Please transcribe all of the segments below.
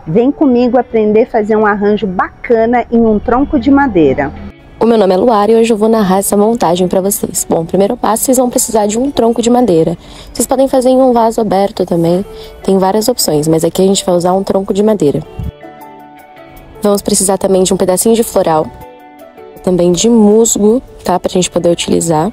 Vem comigo aprender a fazer um arranjo bacana em um tronco de madeira. O meu nome é Luara e hoje eu vou narrar essa montagem para vocês. Bom, primeiro passo, vocês vão precisar de um tronco de madeira. Vocês podem fazer em um vaso aberto também, tem várias opções, mas aqui a gente vai usar um tronco de madeira. Vamos precisar também de um pedacinho de floral, também de musgo, tá? Pra gente poder utilizar.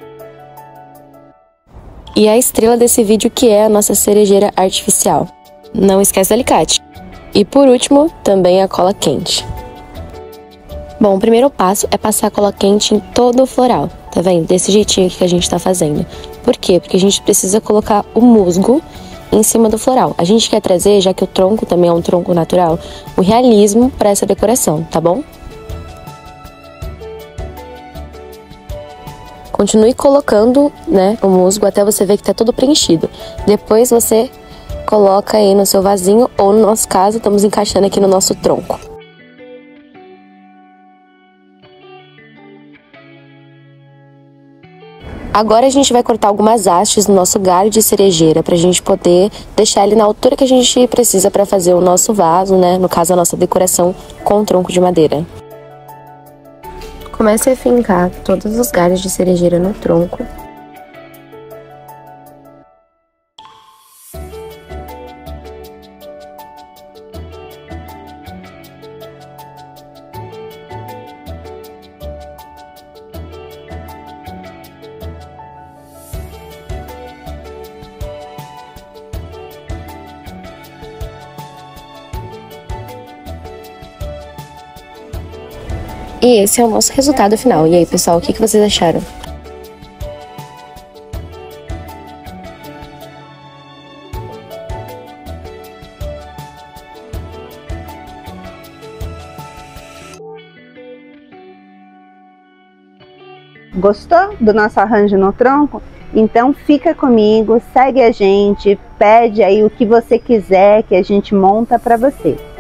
E a estrela desse vídeo, que é a nossa cerejeira artificial. Não esquece do alicate. E por último, também a cola quente. Bom, o primeiro passo é passar a cola quente em todo o floral, tá vendo? Desse jeitinho aqui que a gente tá fazendo. Por quê? Porque a gente precisa colocar o musgo em cima do floral. A gente quer trazer, já que o tronco também é um tronco natural, o realismo para essa decoração, tá bom? Continue colocando, né, o musgo até você ver que tá todo preenchido. Depois você coloca aí no seu vasinho, ou no nosso caso, estamos encaixando aqui no nosso tronco. Agora a gente vai cortar algumas hastes no nosso galho de cerejeira pra gente poder deixar ele na altura que a gente precisa para fazer o nosso vaso, né, no caso a nossa decoração com tronco de madeira. Comece a fincar todos os galhos de cerejeira no tronco. E esse é o nosso resultado final. E aí, pessoal, o que vocês acharam? Gostou do nosso arranjo no tronco? Então fica comigo, segue a gente, pede aí o que você quiser que a gente monta para você.